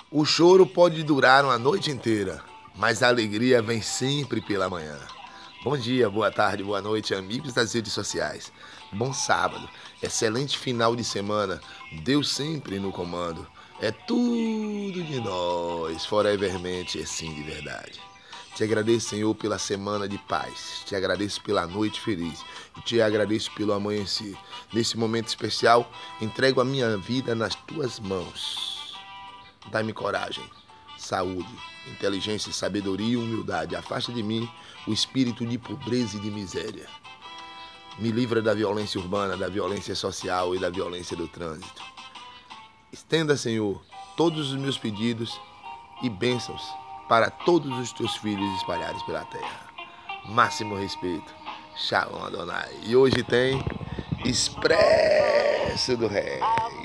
O choro pode durar uma noite inteira, mas a alegria vem sempre pela manhã. Bom dia, boa tarde, boa noite, amigos das redes sociais. Bom sábado, excelente final de semana. Deus sempre no comando. É tudo de nós, forevermente, assim de verdade. Te agradeço, Senhor, pela semana de paz. Te agradeço pela noite feliz. E te agradeço pelo amanhecer. Nesse momento especial, entrego a minha vida nas tuas mãos. Dai-me coragem, saúde, inteligência, sabedoria e humildade. Afasta de mim o espírito de pobreza e de miséria. Me livra da violência urbana, da violência social e da violência do trânsito. Estenda, Senhor, todos os meus pedidos e bênçãos para todos os teus filhos espalhados pela terra. Máximo respeito. Shalom Adonai. E hoje tem Expresso do Rei.